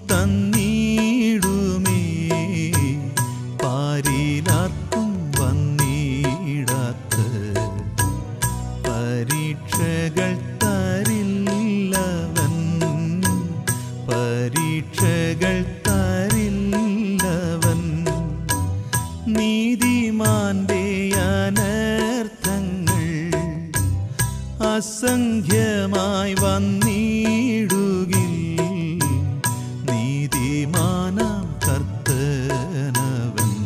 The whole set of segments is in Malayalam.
തന്നിടുമേ പാരിലാർക്കും വന്നിടാത്ത പരീക്ഷകൾ തരില്ലവൻ പരീക്ഷകൾ തരില്ലവൻ നീതിമാന്റെ അനർത്ഥങ്ങൾ അസംഖ്യമായി വന്നിടുകിൽ നീതിമാനാം കർത്തനവൻ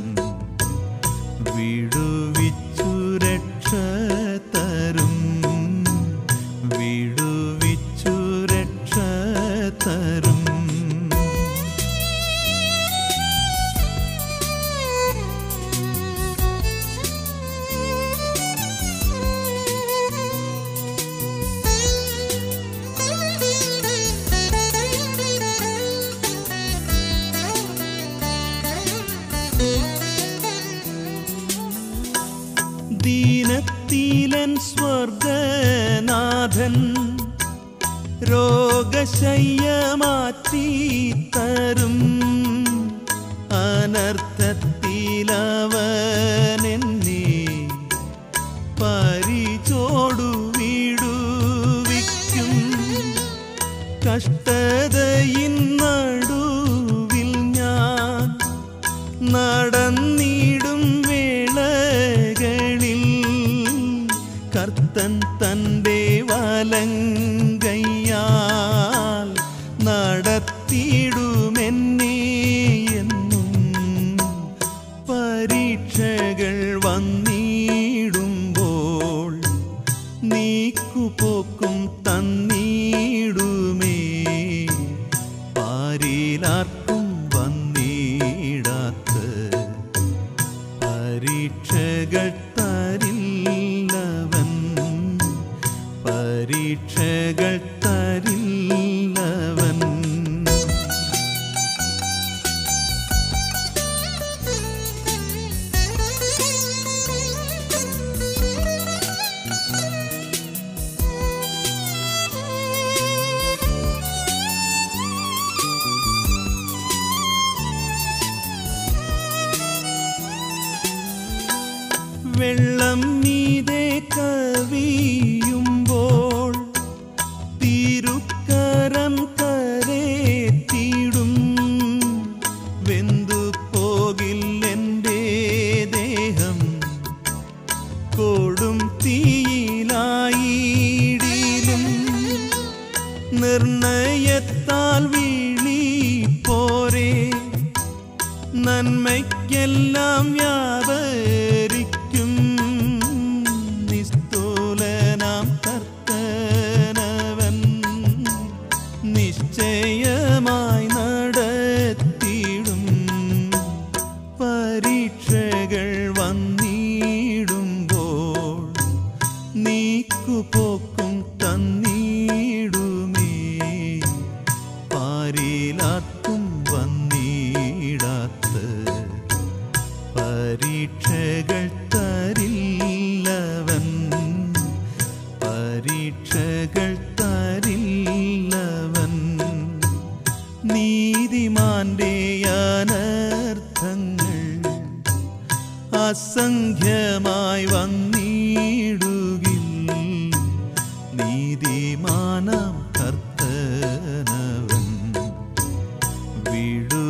വിടുവിച്ചു രക്ഷ തരും വിടുവിച്ചു രക്ഷ തരും ദീനത്തിലൻ സ്വർഗനാഥൻ രോഗശയ്യ മാറ്റി തരും അനർത്ഥത്തിലവനെന്നെ പരിചോടു വിടുവിക്കും കഷ്ടതയിൻ നടുവിൽ ഞാൻ നടന്നിടും വേളകളിൽ കർത്തൻ തൻ്റെ വലങ്കയ്യാൽ നടത്തിയിടുമെന്നെ എന്നും പരീക്ഷകൾ വന്നിടുമ്പോൾ നീക്കുപോക്കും തന്നിടുമേ പാരിലാർക്കും വന്നിടാത്ത പരീക്ഷകൾ തരില്ലവൻ പരീക്ഷകൾ തരില്ലവൻ വെള്ളം മീതെ കവിയുമ്പോൾ തിരുക്കരം കരേറ്റിടും വെന്തു പോകില്ലെൻ്റെ ദേഹം കൊടും തീയിലായിടിലും നിർണയത്താൽ വീഴി പോരെ നന്മയ്ക്കെല്ലാം വ്യാപരിക്കും നിസ്തൂലനാം കർത്തനവൻ നിശ്ചയമായി നടത്തിയിടും പരീക്ഷകൾ വന്നിടുമ്പോൾ നീക്കുപോക്കും തന്നിടുമേ പാരിലാർക്കും വന്നിടാത്ത പരീക്ഷകൾ തരില്ലവൻ പരീക്ഷകൾ തരില്ലവൻ നീതിമാന്റെ അനർത്ഥങ്ങൾ അസംഖ്യമായി വന്നിടുകിൽ നീതിമാനാം കർത്തനവൻ വിടു